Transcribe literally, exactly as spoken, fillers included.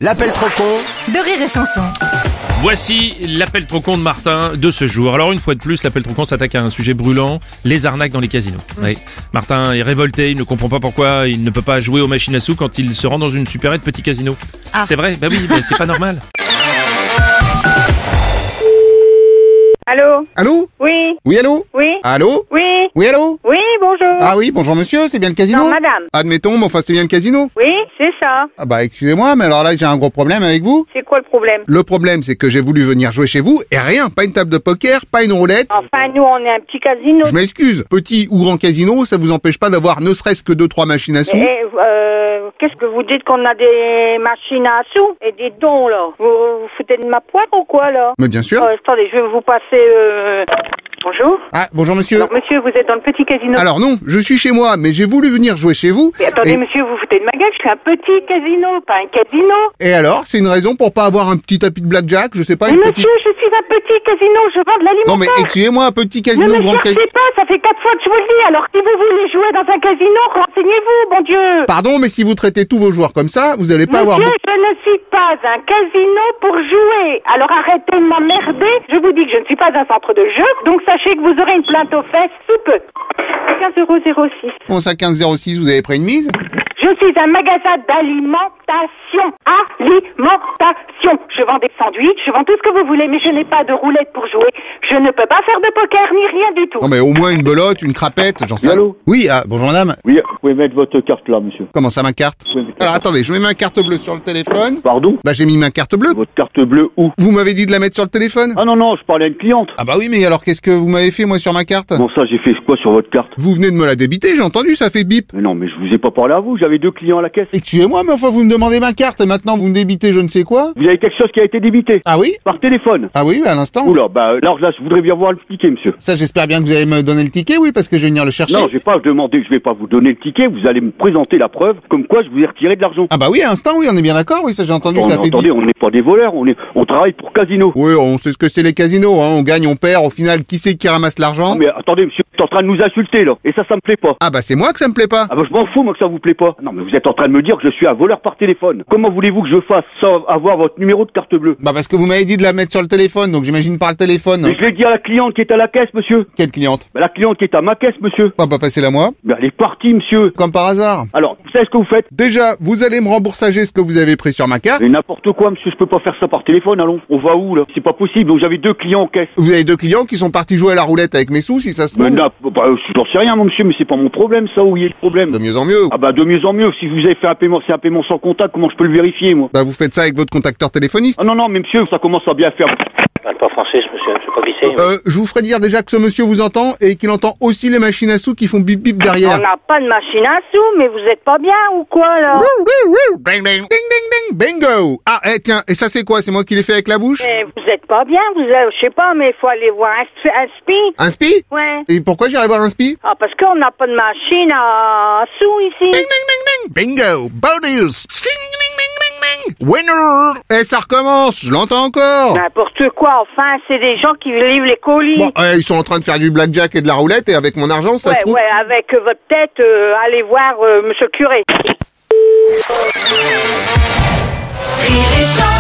L'appel trop con de Rire et Chanson. Voici l'appel trop con de Martin de ce jour. Alors une fois de plus, l'appel trop con s'attaque à un sujet brûlant, les arnaques dans les casinos. Mmh. Oui. Martin est révolté, il ne comprend pas pourquoi il ne peut pas jouer aux machines à sous quand il se rend dans une supérette petit casino. Ah. C'est vrai, bah oui, bah c'est pas normal. Allô? Allô? Oui. Oui, allô? Oui. Allô? Oui. Oui, allô? Oui, bonjour. Ah oui, bonjour monsieur, c'est bien le casino? Non, madame. Admettons, mais enfin c'est bien le casino? Oui, c'est ça. Ah bah excusez-moi, mais alors là j'ai un gros problème avec vous. C'est quoi le problème? Le problème c'est que j'ai voulu venir jouer chez vous et rien, pas une table de poker, pas une roulette. Enfin, nous, on est un petit casino. Je m'excuse, petit ou grand casino, ça vous empêche pas d'avoir ne serait-ce que deux trois machines à sous? Et, euh, qu'est-ce que vous dites qu'on a des machines à sous et des dons, là? Vous vous foutez de ma poire ou quoi, là? Mais bien sûr. Euh, attendez, je vais vous passer, euh... Bonjour. Ah, bonjour monsieur. Alors, monsieur, vous êtes dans le petit casino. Alors non, je suis chez moi, mais j'ai voulu venir jouer chez vous. Mais attendez, et... monsieur, vous foutez de ma gueule, je suis un petit casino, pas un casino. Et alors, c'est une raison pour pas avoir un petit tapis de blackjack, je sais pas, Mais une monsieur, petite... je suis un petit casino, je vends de l'alimentaire. Non mais excusez-moi, un petit casino, Ne me grand casino... cherchez pas, ça fait quatre fois que je vous le dis. Alors si vous voulez jouer dans un casino, renseignez-vous, bon Dieu. Pardon, mais si vous traitez tous vos joueurs comme ça, vous allez pas Monsieur, avoir... je ne suis pas un casino pour jouer. Alors arrêtez de m'emmerder. Je vous dis que je ne suis pas un centre de jeu, donc sachez que vous aurez une plainte aux fesses sous peu. quinze euros zéro six. Bon, ça quinze zéro six, vous avez pris une mise? Je suis un magasin d'alimentation. Alimentation. Je vends des sandwichs, je vends tout ce que vous voulez, mais je n'ai pas de roulette pour jouer. Je ne peux pas faire de poker ni rien du tout. Non mais au moins une belote, une crapette, j'en sais... Allô? Oui, ah, bonjour madame. Oui, vous pouvez mettre votre carte là, monsieur. Comment ça, ma carte? Vous pouvez mettre- Alors attendez, je mets ma carte bleue sur le téléphone. Pardon? Bah j'ai mis ma carte bleue. Votre carte bleue où? Vous m'avez dit de la mettre sur le téléphone? Ah non, non, je parlais à une cliente. Ah bah oui, mais alors qu'est-ce que vous m'avez fait moi sur ma carte? Bon, ça, j'ai fait quoi sur votre carte? Vous venez de me la débiter, j'ai entendu, ça fait bip. Mais non, mais je vous ai pas parlé à vous, j'avais deux clients à la caisse. Excusez-moi, mais enfin vous me demandez ma carte et maintenant vous me débitez je ne sais quoi? Vous avez quelque chose qui a été débité? Ah oui? Par téléphone? Ah oui, à l'instant. Oula, bah, alors là, je voudrais bien voir le ticket, monsieur. Ça j'espère bien que vous allez me donner le ticket, oui, parce que je vais venir le chercher. Non, je vais pas demander, je vais pas vous donner le ticket, vous allez me présenter la preuve, comme quoi je vous ai retiré de l'argent. Ah bah oui, à l'instant, oui, on est bien d'accord, oui, ça j'ai entendu, Bon, ça mais fait attendez, bip. on n'est pas des voleurs, on est, on travaille pour Casino. Oui, on sait ce que c'est les casinos, hein. On gagne, on perd, au final, qui c'est qui ramasse l'argent? Non, mais attendez, monsieur, vous êtes en train de nous insulter, là. Et ça, ça me plaît pas. Ah bah c'est moi que ça me plaît pas. Ah bah je m'en fous moi que ça vous plaît pas. Non mais vous êtes en train de me dire que je suis un voleur par téléphone. Comment voulez-vous que je fasse sans avoir votre numéro de carte bleue? Bah parce que vous m'avez dit de la mettre sur le téléphone, donc j'imagine par le téléphone. Mais je l'ai dit à la cliente qui est à la caisse, monsieur. Quelle cliente? Bah la cliente qui est à ma caisse, monsieur. On va pas passer la moi. Bah elle est partie, monsieur. Comme par hasard. Alors, vous savez ce que vous faites? Déjà, vous allez me remboursager ce que vous avez pris sur ma carte. Mais n'importe quoi, monsieur, je peux pas faire ça par téléphone, allons. On va où, là? C'est pas possible, donc j'avais deux clients en caisse. Vous avez deux clients qui sont partis jouer à la roulette avec mes sous, si ça se trouve. Mais non, bah, j'en sais rien, mon monsieur, mais c'est pas mon problème, ça, où il y a le problème. De mieux en mieux. Ah bah de mieux en mieux, si vous avez fait un paiement, c'est un paiement sans contact, comment je peux le vérifier, moi? Bah vous faites ça avec votre contacteur téléphoniste. Ah non, non, mais monsieur, ça commence à bien faire. Je parle pas français, ce monsieur, je sais pas qui c'est. Euh, je vous ferai dire déjà que ce monsieur vous entend et qu'il entend aussi les machines à sous qui font bip bip On derrière. n'a pas de machine à sous, mais vous êtes pas bien ou quoi, là? Wouh, wouh, wouh. Ding ding ding ding ding bingo. Ah eh, tiens, et ça c'est quoi? C'est moi qui l'ai fait avec la bouche? Mais vous êtes pas bien, vous êtes, je sais pas, mais il faut aller voir un, sp- un spi. Un spi? Ouais. Et pourquoi j'irai voir un spi? Ah, parce qu'on n'a pas de machine à sous ici. Ding ding ding ding bingo. Bonus. Ding ding ding ding ding. Winner. Et ça recommence, je l'entends encore. N'importe quoi, enfin, c'est des gens qui livrent les colis. Bon, euh, ils sont en train de faire du blackjack et de la roulette et avec mon argent, ça ouais, se trouve... ouais, avec euh, votre tête, euh, allez voir euh, monsieur le curé. Rire et Chanson.